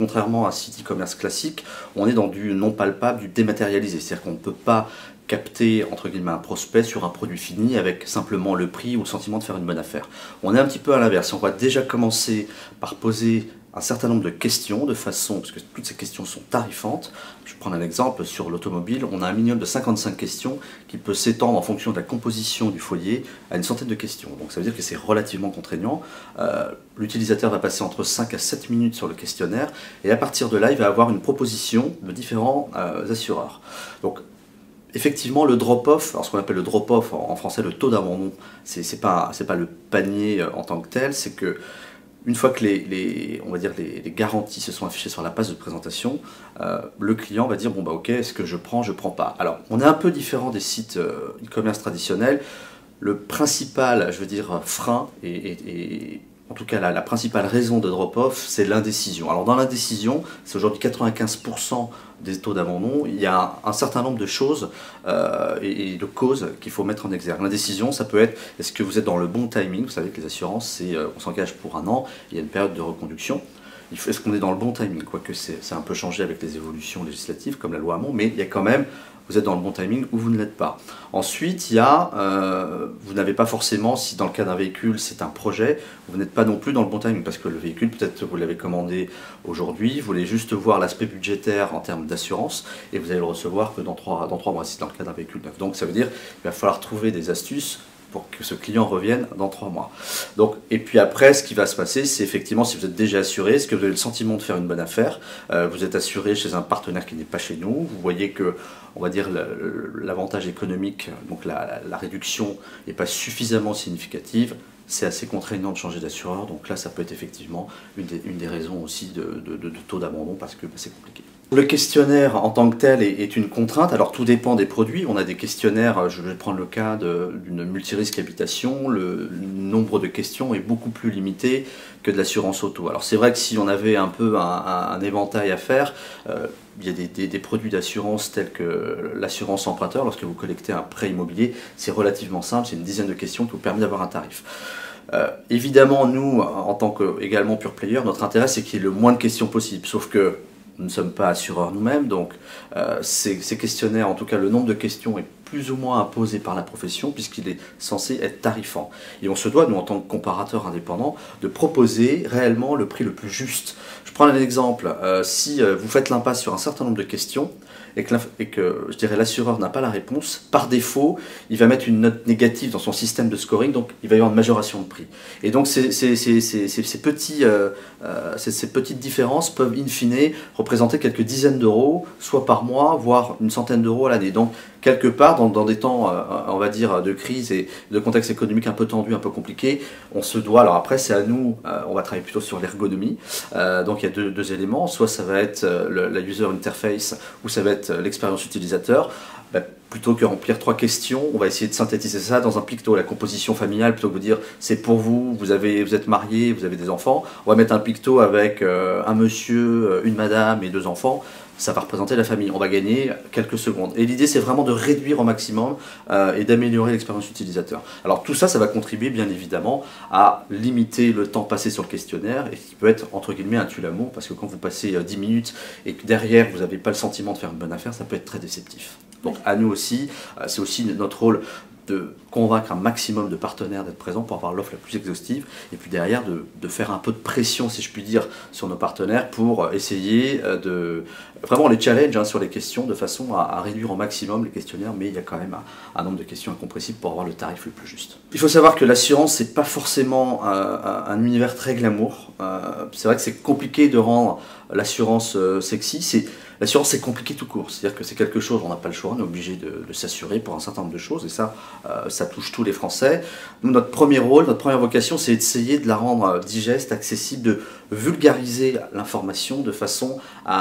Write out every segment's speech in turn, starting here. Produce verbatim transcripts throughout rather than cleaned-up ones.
Contrairement à un site e-commerce classique, on est dans du non palpable, du dématérialisé. C'est-à-dire qu'on ne peut pas capter entre guillemets un prospect sur un produit fini avec simplement le prix ou le sentiment de faire une bonne affaire. On est un petit peu à l'inverse. On va déjà commencer par poser un certain nombre de questions de façon, parce que toutes ces questions sont tarifantes. Je prends un exemple sur l'automobile, on a un minimum de cinquante-cinq questions qui peut s'étendre en fonction de la composition du foyer à une centaine de questions. Donc ça veut dire que c'est relativement contraignant. Euh, L'utilisateur va passer entre cinq à sept minutes sur le questionnaire et à partir de là, il va avoir une proposition de différents euh, assureurs. Donc effectivement, le drop-off, alors ce qu'on appelle le drop-off en français, le taux d'abandon, c'est c'est pas, c'est pas le panier en tant que tel, c'est que une fois que les, les, on va dire les, les garanties se sont affichées sur la page de présentation, euh, le client va dire bon bah ok, est-ce que je prends, je prends pas. Alors on est un peu différent des sites euh, e-commerce traditionnels. Le principal, je veux dire, frein et, et, et en tout cas la, la principale raison de drop-off, c'est l'indécision. Alors dans l'indécision, c'est aujourd'hui quatre-vingt-quinze pour cent des taux d'abandon. Il y a un, un certain nombre de choses euh, et, et de causes qu'il faut mettre en exergue. L'indécision, ça peut être, est-ce que vous êtes dans le bon timing? Vous savez que les assurances, c'est, euh, on s'engage pour un an, il y a une période de reconduction. Est-ce qu'on est dans le bon timing? Quoique c'est un peu changé avec les évolutions législatives, comme la loi Hamon, mais il y a quand même, vous êtes dans le bon timing ou vous ne l'êtes pas. Ensuite, il y a, euh, vous n'avez pas forcément, si dans le cas d'un véhicule, c'est un projet, vous n'êtes pas non plus dans le bon timing, parce que le véhicule, peut-être que vous l'avez commandé aujourd'hui, vous voulez juste voir l'aspect budgétaire en termes d'assurance, et vous allez le recevoir que dans trois, dans trois mois, si dans le cas d'un véhicule neuf. Donc ça veut dire qu'il va falloir trouver des astuces pour que ce client revienne dans trois mois. Donc, et puis après, ce qui va se passer, c'est effectivement si vous êtes déjà assuré, est-ce que vous avez le sentiment de faire une bonne affaire, euh, vous êtes assuré chez un partenaire qui n'est pas chez nous, vous voyez que, on va dire, l'avantage économique, donc la, la réduction n'est pas suffisamment significative, c'est assez contraignant de changer d'assureur, donc là ça peut être effectivement une des, une des raisons aussi de, de, de, de taux d'abandon parce que bah, c'est compliqué. Le questionnaire en tant que tel est, est une contrainte, alors tout dépend des produits, on a des questionnaires, je vais prendre le cas d'une multirisque habitation, le nombre de questions est beaucoup plus limité que de l'assurance auto. Alors c'est vrai que si on avait un peu un, un, un éventail à faire, euh, il y a des, des, des produits d'assurance tels que l'assurance emprunteur, lorsque vous collectez un prêt immobilier, c'est relativement simple, c'est une dizaine de questions qui vous permet d'avoir un tarif. Euh, évidemment, nous, en tant que également pure player, notre intérêt c'est qu'il y ait le moins de questions possible, sauf que nous ne sommes pas assureurs nous-mêmes, donc euh, ces, ces questionnaires, en tout cas le nombre de questions est plus ou moins imposé par la profession puisqu'il est censé être tarifant. Et on se doit, nous en tant que comparateur indépendant, de proposer réellement le prix le plus juste. Je prends un exemple, euh, si euh, vous faites l'impasse sur un certain nombre de questions, et que, et que je dirais l'assureur n'a pas la réponse, par défaut, il va mettre une note négative dans son système de scoring, donc il va y avoir une majoration de prix. Et donc ces, ces, ces, ces, ces, petits, euh, euh, ces, ces petites différences peuvent in fine représenter quelques dizaines d'euros, soit par mois, voire une centaine d'euros à l'année. Donc quelque part, dans, dans des temps, euh, on va dire, de crise et de contexte économique un peu tendu, un peu compliqué, on se doit, alors après c'est à nous, euh, on va travailler plutôt sur l'ergonomie, euh, donc il y a deux, deux éléments, soit ça va être euh, le, la user interface, ou ça va être l'expérience utilisateur. Bah, plutôt que remplir trois questions, on va essayer de synthétiser ça dans un picto, la composition familiale, plutôt que de vous dire c'est pour vous, vous, avez, vous êtes marié, vous avez des enfants, on va mettre un picto avec euh, un monsieur, une madame et deux enfants, ça va représenter la famille, on va gagner quelques secondes. Et l'idée c'est vraiment de réduire au maximum euh, et d'améliorer l'expérience utilisateur. Alors tout ça, ça va contribuer bien évidemment à limiter le temps passé sur le questionnaire, et qui peut être entre guillemets un tue-l'amour, parce que quand vous passez euh, dix minutes et que derrière vous n'avez pas le sentiment de faire une bonne affaire, ça peut être très déceptif. Donc à nous aussi, euh, c'est aussi notre rôle de convaincre un maximum de partenaires d'être présents pour avoir l'offre la plus exhaustive, et puis derrière de, de faire un peu de pression, si je puis dire, sur nos partenaires pour essayer de vraiment les challenge hein, sur les questions de façon à, à réduire au maximum les questionnaires, mais il y a quand même un, un nombre de questions incompressibles pour avoir le tarif le plus juste. Il faut savoir que l'assurance, c'est pas forcément un, un univers très glamour. Euh, c'est vrai que c'est compliqué de rendre l'assurance euh, sexy. C'est L'assurance, c'est compliqué tout court, c'est-à-dire que c'est quelque chose, on n'a pas le choix, on est obligé de, de s'assurer pour un certain nombre de choses, et ça, euh, ça touche tous les Français. Nous, notre premier rôle, notre première vocation, c'est d'essayer de la rendre digeste, accessible, de vulgariser l'information de façon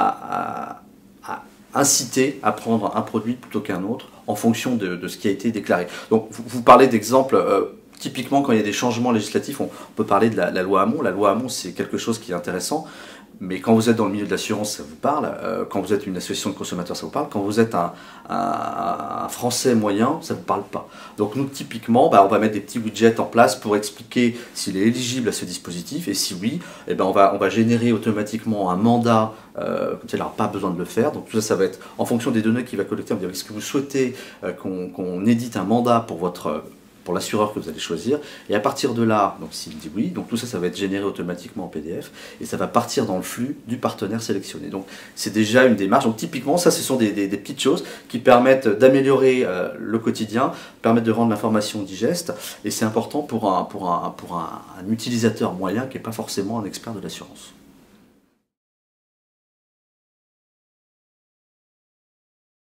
à, à, à inciter à prendre un produit plutôt qu'un autre en fonction de, de ce qui a été déclaré. Donc, vous, vous parlez d'exemples... Euh, Typiquement, quand il y a des changements législatifs, on peut parler de la, la loi Hamon. La loi Hamon, c'est quelque chose qui est intéressant. Mais quand vous êtes dans le milieu de l'assurance, ça vous parle. Euh, quand vous êtes une association de consommateurs, ça vous parle. Quand vous êtes un, un, un Français moyen, ça ne vous parle pas. Donc nous, typiquement, bah, on va mettre des petits widgets en place pour expliquer s'il est éligible à ce dispositif. Et si oui, eh ben, on, va, on va générer automatiquement un mandat. Euh, comme ça, il n'aura pas besoin de le faire. Donc tout ça, ça va être en fonction des données qu'il va collecter. On va dire, est-ce que vous souhaitez euh, qu'on qu'on édite un mandat pour votre... pour l'assureur que vous allez choisir, et à partir de là, donc s'il dit oui, donc tout ça, ça va être généré automatiquement en P D F, et ça va partir dans le flux du partenaire sélectionné. Donc c'est déjà une démarche, donc typiquement, ça, ce sont des, des, des petites choses qui permettent d'améliorer euh, le quotidien, permettent de rendre l'information digeste, et c'est important pour un, pour un, pour un, un utilisateur moyen qui n'est pas forcément un expert de l'assurance.